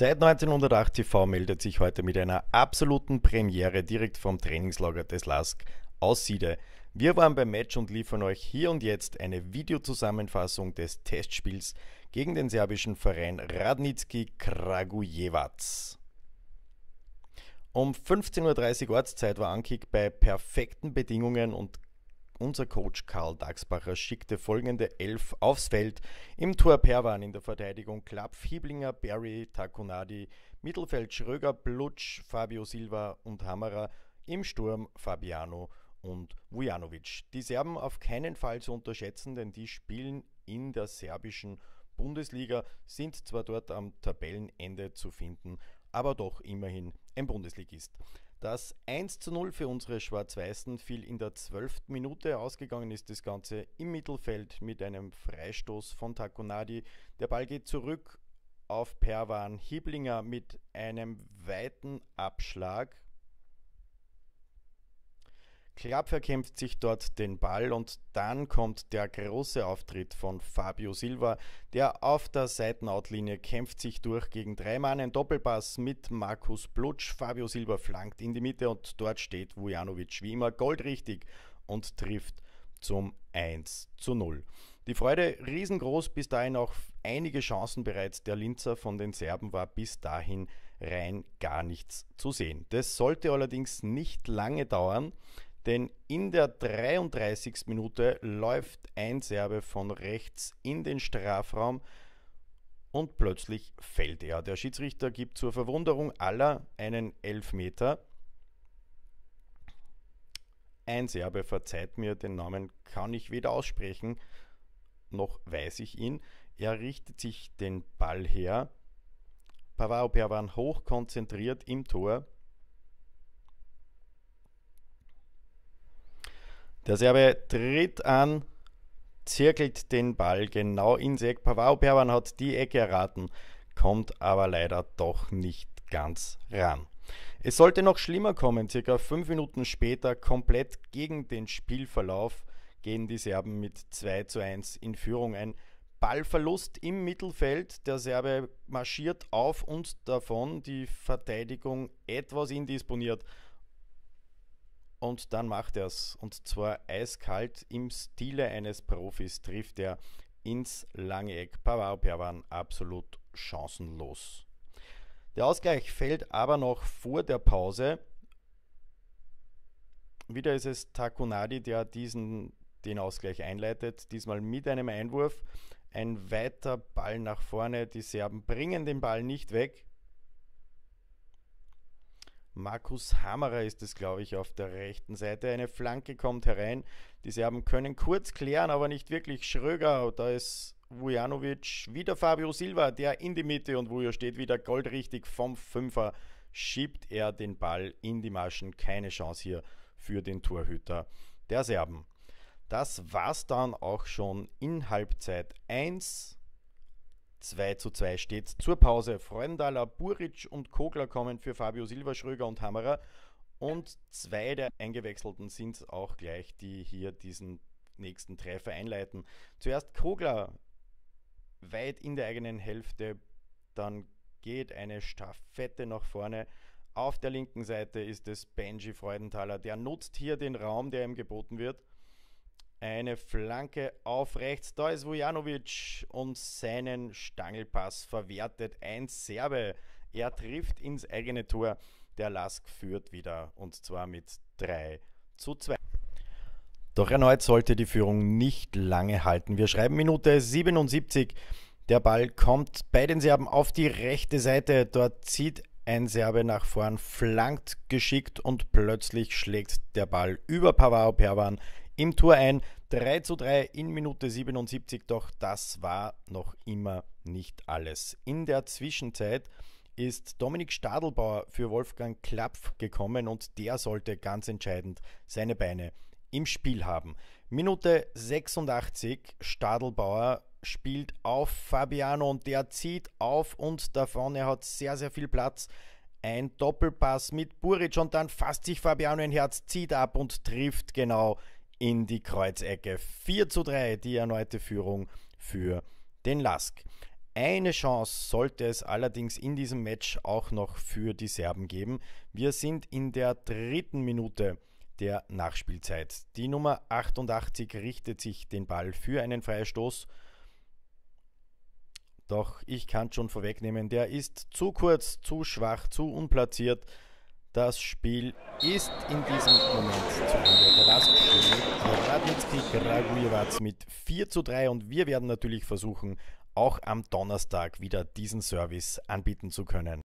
Seit 1908 TV meldet sich heute mit einer absoluten Premiere direkt vom Trainingslager des LASK aus Siede. Wir waren beim Match und liefern euch hier und jetzt eine Videozusammenfassung des Testspiels gegen den serbischen Verein Radnički Kragujevac. Um 15:30 Uhr Ortszeit war Ankick bei perfekten Bedingungen und unser Coach Karl Dagsbacher schickte folgende 11 aufs Feld. Im Tor Perwan, in der Verteidigung Klapf, Hieblinger, Berry, Takonadi, Mittelfeld Schröger, Blutsch, Fabio Silva und Hammerer, im Sturm Fabiano und Vujanovic. Die Serben auf keinen Fall zu unterschätzen, denn die spielen in der serbischen Bundesliga, sind zwar dort am Tabellenende zu finden, aber doch immerhin ein Bundesligist. Das 1:0 für unsere Schwarz-Weißen fiel in der 12. Minute. Ausgegangen ist das Ganze im Mittelfeld mit einem Freistoß von Takonadi. Der Ball geht zurück auf Perwan. Hieblinger mit einem weiten Abschlag. Klapp verkämpft sich dort den Ball und dann kommt der große Auftritt von Fabio Silva, der auf der Seitenautlinie kämpft sich durch gegen 3 Mann, ein Doppelpass mit Markus Blutsch. Fabio Silva flankt in die Mitte und dort steht Vujanovic wie immer goldrichtig und trifft zum 1:0. Die Freude riesengroß, bis dahin auch einige Chancen bereits der Linzer. Von den Serben war bis dahin rein gar nichts zu sehen. Das sollte allerdings nicht lange dauern, denn in der 33. Minute läuft ein Serbe von rechts in den Strafraum und plötzlich fällt er. Der Schiedsrichter gibt zur Verwunderung aller einen Elfmeter. Ein Serbe, verzeiht mir, den Namen kann ich weder aussprechen, noch weiß ich ihn. Er richtet sich den Ball her. Pavao Perwan hoch konzentriert im Tor. Der Serbe tritt an, zirkelt den Ball genau ins Eck. Pavao Perwan hat die Ecke erraten, kommt aber leider doch nicht ganz ran. Es sollte noch schlimmer kommen. Circa 5 Minuten später, komplett gegen den Spielverlauf, gehen die Serben mit 2:1 in Führung. Ein Ballverlust im Mittelfeld. Der Serbe marschiert auf und davon, die Verteidigung etwas indisponiert. Und dann macht er es, und zwar eiskalt im Stile eines Profis trifft er ins lange Eck. Pavao Perwan absolut chancenlos. Der Ausgleich fällt aber noch vor der Pause. Wieder ist es Takonadi, der den Ausgleich einleitet, diesmal mit einem Einwurf. Ein weiter Ball nach vorne, die Serben bringen den Ball nicht weg. Markus Hammerer ist es, glaube ich, auf der rechten Seite. Eine Flanke kommt herein. Die Serben können kurz klären, aber nicht wirklich. Schröger, da ist Vujanovic, wieder Fabio Silva, der in die Mitte, und Vujo steht wieder goldrichtig vom Fünfer. Schiebt er den Ball in die Maschen. Keine Chance hier für den Torhüter der Serben. Das war's dann auch schon in Halbzeit 1. 2:2 steht zur Pause. Freundenthaler, Buric und Kogler kommen für Fabio Silva, Schröger und Hammerer. Und 2 der Eingewechselten sind auch gleich, die hier diesen nächsten Treffer einleiten. Zuerst Kogler weit in der eigenen Hälfte, dann geht eine Staffette nach vorne. Auf der linken Seite ist es Benji Freundenthaler, der nutzt hier den Raum, der ihm geboten wird. Eine Flanke auf rechts, da ist Vujanovic und seinen Stangelpass verwertet ein Serbe. Er trifft ins eigene Tor. Der LASK führt wieder, und zwar mit 3:2. Doch erneut sollte die Führung nicht lange halten. Wir schreiben Minute 77. Der Ball kommt bei den Serben auf die rechte Seite. Dort zieht ein Serbe nach vorn, flankt geschickt und plötzlich schlägt der Ball über Pavao Perwan im Tor ein. 3:3 in Minute 77, doch das war noch immer nicht alles. In der Zwischenzeit ist Dominik Stadelbauer für Wolfgang Klapf gekommen und der sollte ganz entscheidend seine Beine im Spiel haben. Minute 86, Stadelbauer spielt auf Fabiano und der zieht auf und davon. Er hat sehr, sehr viel Platz. Ein Doppelpass mit Buric und dann fasst sich Fabiano ein Herz, zieht ab und trifft genau in die Kreuzecke. 4:3 die erneute Führung für den LASK. Eine Chance sollte es allerdings in diesem Match auch noch für die Serben geben. Wir sind in der 3. Minute der Nachspielzeit. Die Nummer 88 richtet sich den Ball für einen Freistoß. Doch ich kann schon vorwegnehmen, der ist zu kurz, zu schwach, zu unplatziert. Das Spiel ist in diesem Moment zu Ende. Der Lask schlägt Radnicki Kragujevac mit 4:3 und wir werden natürlich versuchen, auch am Donnerstag wieder diesen Service anbieten zu können.